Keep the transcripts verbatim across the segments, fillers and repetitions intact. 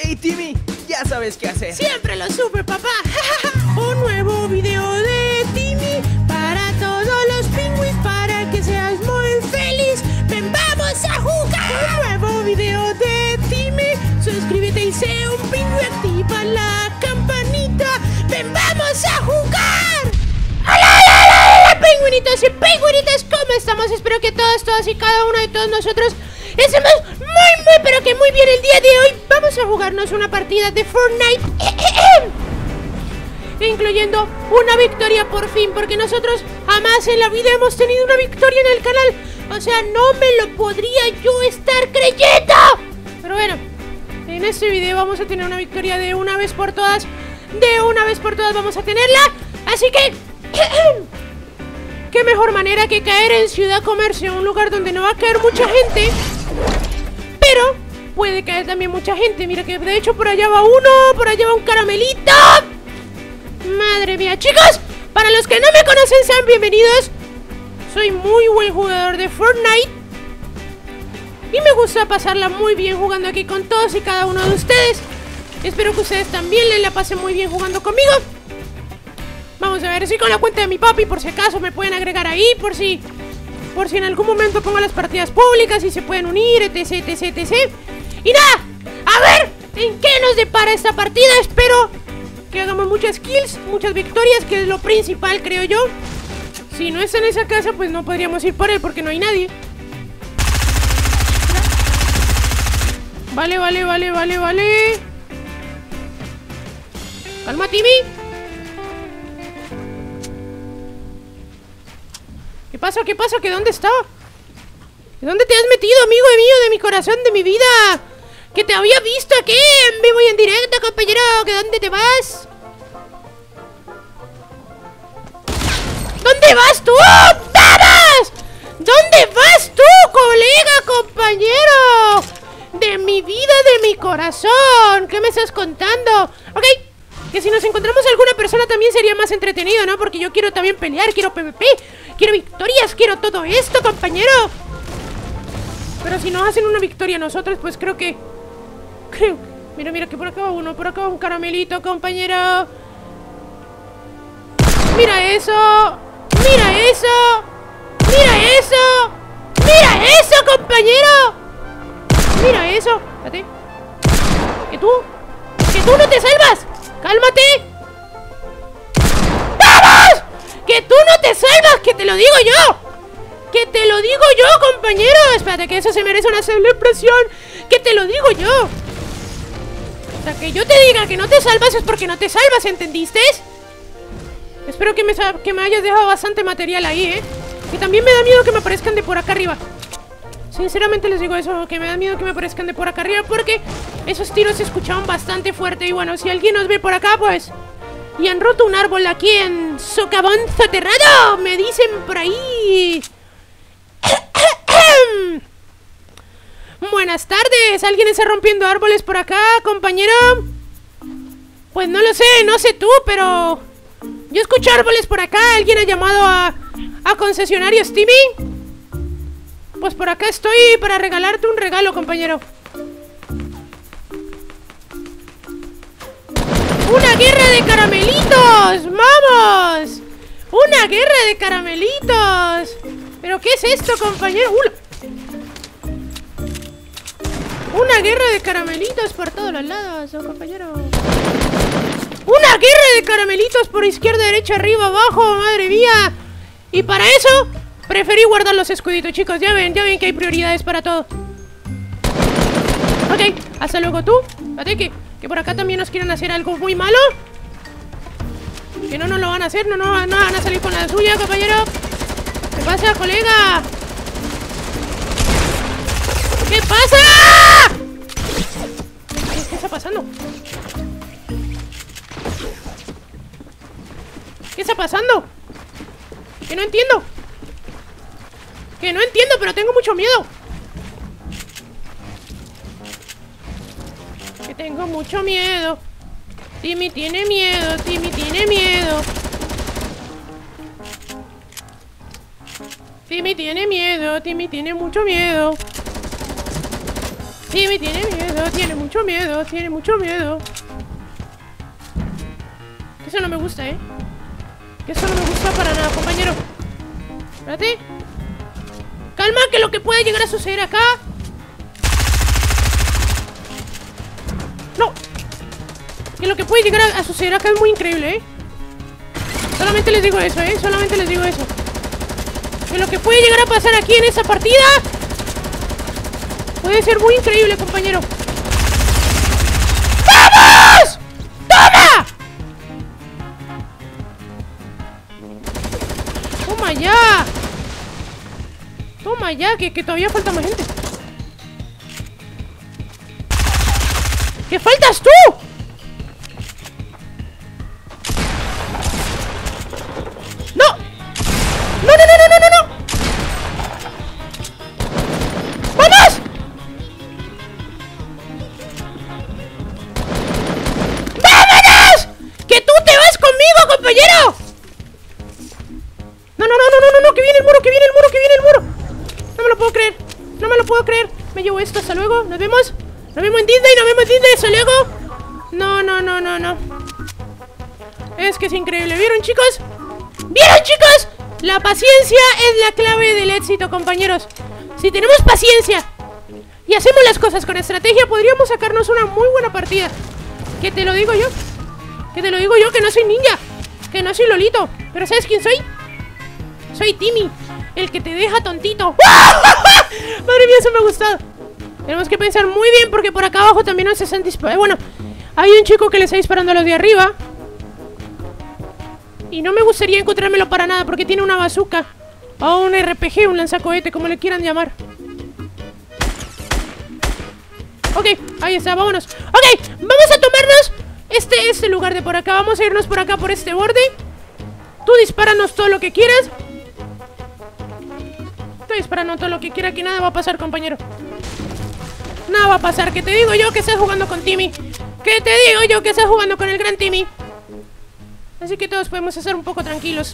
Hey Timmy, ya sabes qué hacer. Siempre lo supe, papá. Un nuevo video de Timmy para todos los pingüis, para que seas muy feliz. ¡Ven, vamos a jugar! Un nuevo video de Timmy. Suscríbete y sé un pingüi, activa la campanita. ¡Ven, vamos a jugar! ¡Hola, hola, hola, hola, pingüinitos y pingüinitas! ¿Cómo estamos? Espero que todos, todas y cada uno de todos nosotros estemos muy, muy, pero que muy bien el día de hoy. Vamos a jugarnos una partida de Fortnite, incluyendo una victoria por fin, porque nosotros jamás en la vida hemos tenido una victoria en el canal. O sea, no me lo podría yo estar creyendo. Pero bueno, en este video vamos a tener una victoria de una vez por todas. De una vez por todas vamos a tenerla. Así que qué mejor manera que caer en Ciudad Comercio, un lugar donde no va a caer mucha gente, pero puede caer también mucha gente. Mira que de hecho por allá va uno, por allá va un caramelito. Madre mía, chicos, para los que no me conocen, sean bienvenidos. Soy muy buen jugador de Fortnite y me gusta pasarla muy bien jugando aquí con todos y cada uno de ustedes. Espero que ustedes también le la pasen muy bien jugando conmigo. Vamos a ver si con la cuenta de mi papi, por si acaso me pueden agregar ahí, por si Por si en algún momento pongo las partidas públicas y se pueden unir, etc, etc, etc. Y nada, a ver en qué nos depara esta partida. Espero que hagamos muchas kills, muchas victorias, que es lo principal, creo yo. Si no está en esa casa, pues no podríamos ir por él porque no hay nadie. Vale, vale, vale, vale, vale. Calma, Timmy. ¿Qué pasa? ¿Qué pasa? ¿Que dónde está? ¿De dónde te has metido, amigo mío, de mi corazón, de mi vida? Que te había visto aquí en vivo y en directo, compañero. ¿Que dónde te vas? ¿Dónde vas tú? ¡Vamos! ¿Dónde vas tú, colega, compañero? De mi vida, de mi corazón. ¿Qué me estás contando? Ok, que si nos encontramos alguna persona también sería más entretenido, ¿no? Porque yo quiero también pelear, quiero PvP, quiero victorias, quiero todo esto, compañero. Pero si nos hacen una victoria a nosotros, pues creo que... Creo... Mira, mira, que por acá va uno, por acá va un caramelito, compañero. Mira eso. Mira eso. Mira eso. Mira eso, compañero. Mira eso. Espérate. Que tú... Que tú no te salvas. ¡Cálmate! ¡Vamos! ¡Que tú no te salvas! ¡Que te lo digo yo! ¡Que te lo digo yo, compañero! Espérate, que eso se merece una celebración. ¡Que te lo digo yo! O sea, que yo te diga que no te salvas es porque no te salvas, ¿entendiste? Espero que me, que me hayas dejado bastante material ahí, ¿eh? Que también me da miedo que me aparezcan de por acá arriba. Sinceramente les digo eso, que me da miedo que me aparezcan de por acá arriba, porque esos tiros se escuchaban bastante fuerte. Y bueno, si alguien nos ve por acá, pues... Y han roto un árbol aquí en Socavón Soterrado, me dicen por ahí. Buenas tardes, ¿alguien está rompiendo árboles por acá, compañero? Pues no lo sé, no sé tú, pero... Yo escucho árboles por acá. ¿Alguien ha llamado a, a concesionarios Timmy? Pues por acá estoy para regalarte un regalo, compañero. ¡Una guerra de caramelitos! ¡Vamos! ¡Una guerra de caramelitos! ¿Pero qué es esto, compañero? ¡Ula! Una guerra de caramelitos por todos los lados, oh, compañero. ¡Una guerra de caramelitos por izquierda, derecha, arriba, abajo! ¡Madre mía! Y para eso... preferí guardar los escuditos, chicos. Ya ven, ya ven que hay prioridades para todo. Ok, hasta luego tú. Espérate que, que por acá también nos quieren hacer algo muy malo. Que no nos lo van a hacer, no, no, no van a salir con la suya, compañero. ¿Qué pasa, colega? ¿Qué pasa? ¿Qué, qué está pasando? ¿Qué está pasando? Que no entiendo. Que no entiendo, pero tengo mucho miedo. Que tengo mucho miedo. Timmy tiene miedo, Timmy tiene miedo. Timmy tiene miedo, Timmy tiene mucho miedo. Timmy tiene miedo. miedo, tiene mucho miedo, tiene mucho miedo. Que eso no me gusta, ¿eh? Que eso no me gusta para nada, compañero. Espérate. Calma, que lo que puede llegar a suceder acá... No. Que lo que puede llegar a, a suceder acá es muy increíble, ¿eh? Solamente les digo eso, ¿eh? Solamente les digo eso. Que lo que puede llegar a pasar aquí en esa partida puede ser muy increíble, compañero. ¡Vamos! ¡Toma! ¡Toma ya! Toma ya, que, que todavía falta más gente. ¿Qué faltas tú? ¡No! ¡No, no, no, no, no, no! ¡Vamos! ¡Vámonos! ¡Que tú te vas conmigo, compañero! No, no, no, no, no, no, no, que viene el muro, que viene el muro, que viene el muro. No me lo puedo creer, no me lo puedo creer. Me llevo esto, hasta luego, nos vemos. Nos vemos en Disney, nos vemos en Disney, hasta luego. No, no, no, no, no. Es que es increíble, ¿vieron, chicos? ¿Vieron, chicos? La paciencia es la clave del éxito, compañeros. Si tenemos paciencia y hacemos las cosas con estrategia, podríamos sacarnos una muy buena partida. ¿Qué te lo digo yo? ¿Qué te lo digo yo? Que no soy ninja, que no soy Lolito. ¿Pero sabes quién soy? Soy Timmy, el que te deja tontito. Madre mía, eso me ha gustado. Tenemos que pensar muy bien porque por acá abajo también nos están disparando. Bueno, hay un chico que le está disparando a los de arriba. Y no me gustaría encontrármelo para nada porque tiene una bazooka. O un R P G, un lanzacohete, como le quieran llamar. Ok, ahí está, vámonos. Ok, vamos a tomarnos este, este lugar de por acá. Vamos a irnos por acá, por este borde. Tú dispáranos todo lo que quieras. Tú dispáranos todo lo que quiera, que nada va a pasar, compañero. Nada va a pasar, que te digo yo que estás jugando con Timmy. Que te digo yo que estás jugando con el gran Timmy. Así que todos podemos estar un poco tranquilos.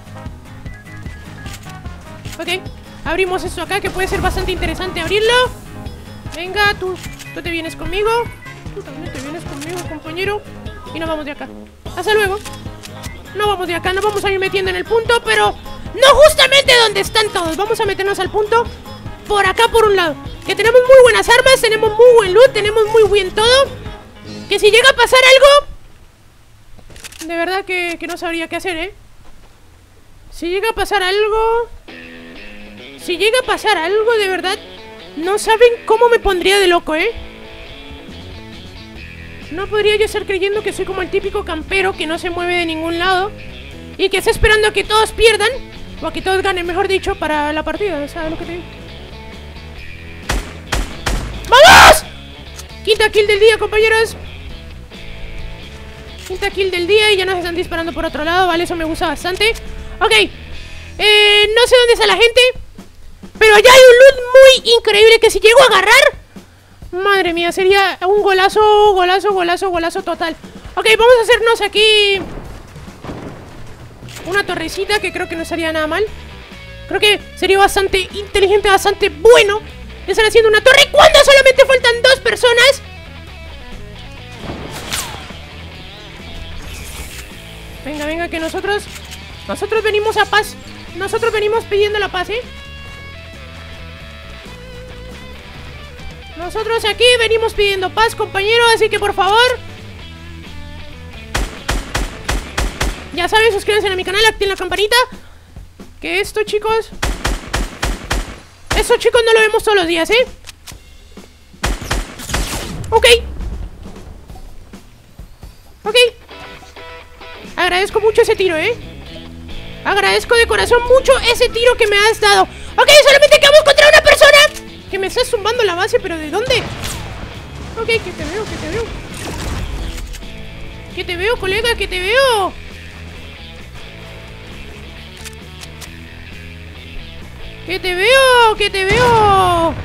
Ok, abrimos esto acá, que puede ser bastante interesante abrirlo. Venga, tú, tú te vienes conmigo. Tú también te vienes conmigo, compañero. Y nos vamos de acá. Hasta luego. No vamos de acá, no vamos a ir metiendo en el punto, pero no justamente donde están todos. Vamos a meternos al punto por acá, por un lado. Que tenemos muy buenas armas, tenemos muy buen loot, tenemos muy bien todo. Que si llega a pasar algo, de verdad que, que no sabría qué hacer, ¿eh? Si llega a pasar algo... Si llega a pasar algo, de verdad, no saben cómo me pondría de loco, ¿eh? No podría yo estar creyendo que soy como el típico campero que no se mueve de ningún lado y que está esperando a que todos pierdan, o a que todos ganen, mejor dicho, para la partida. ¿Sabes lo que te digo? ¡Vamos! Quinta kill del día, compañeros. Quinta kill del día y ya nos están disparando por otro lado, ¿vale? Eso me gusta bastante. Ok, eh, no sé dónde está la gente, pero allá hay un loot muy increíble que si llego a agarrar, madre mía, sería un golazo, golazo, golazo, golazo total. Ok, vamos a hacernos aquí una torrecita que creo que no estaría nada mal. Creo que sería bastante inteligente, bastante bueno estar haciendo una torre cuando solamente faltan dos personas. Venga, venga, que nosotros Nosotros venimos a paz. Nosotros venimos pidiendo la paz, ¿eh? Nosotros aquí venimos pidiendo paz, compañero. Así que por favor, ya saben, suscríbanse a mi canal, activen la campanita. Que esto, chicos, Esto, chicos, no lo vemos todos los días, ¿eh? Ok. Ok. Agradezco mucho ese tiro, ¿eh? Agradezco de corazón mucho ese tiro que me has dado. Ok, solamente quedamos contra una persona que me está zumbando la base, pero ¿de dónde? Ok, que te veo, que te veo. Que te veo, colega, que te veo. Que te veo, que te veo.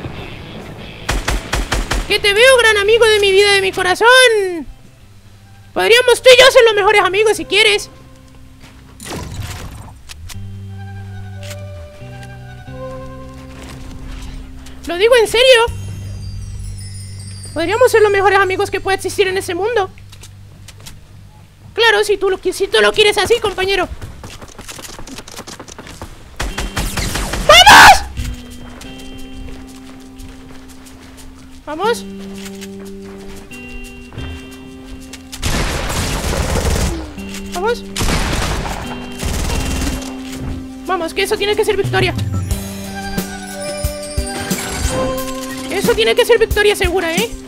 Que te veo, gran amigo de mi vida, de mi corazón. Podríamos tú y yo ser los mejores amigos si quieres. Lo digo en serio. Podríamos ser los mejores amigos que pueda existir en ese mundo. Claro, si tú lo, si tú lo quieres así, compañero. ¡Vamos! Vamos. Vamos. Vamos, que eso tiene que ser victoria. Eso tiene que ser victoria segura, ¿eh?